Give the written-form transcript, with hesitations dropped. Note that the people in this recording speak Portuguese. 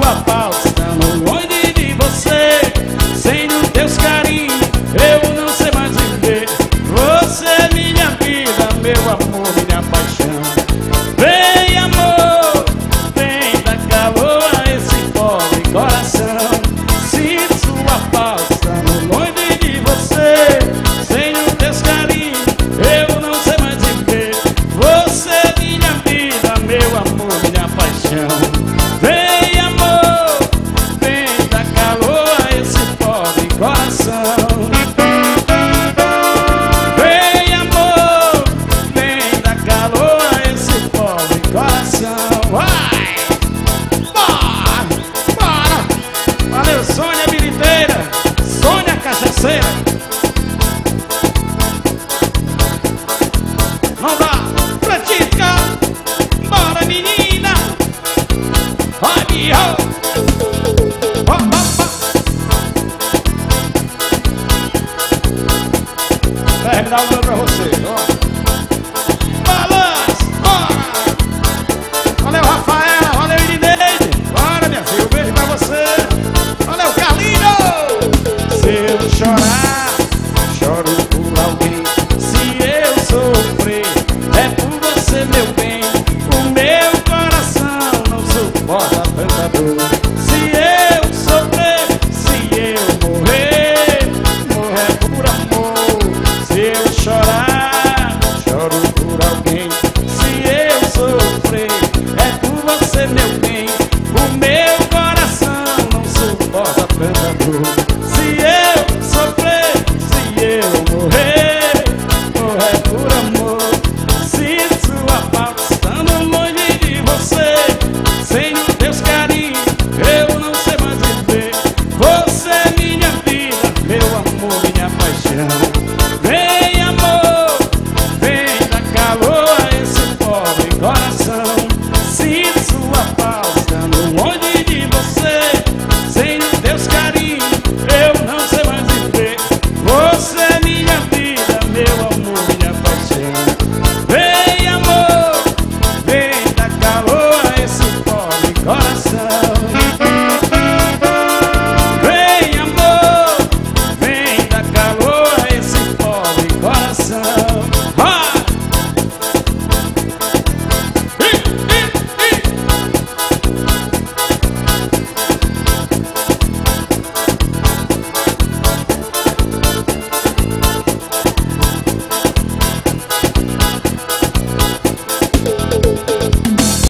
sua falta, estando longe de você. Sem o teus carinhos, eu não sei mais viver. Você é minha vida, meu amor, minha paixão. Vem, amor, vem dar calor a esse pobre coração. Sinto sua falta, estando longe de você. Sem o teus carinhos, eu não sei mais viver. Você é minha vida, meu amor, minha paixão. Vem, amor, vem dar calor a esse pobre coração. Vem, amor, vem dar calor a esse pobre coração. Vai! Bora! Bora! Valeu, Sônia Biliteira, Sônia Cachaceira. Não dá pra te ficar. Bora, menina! Vai, miau!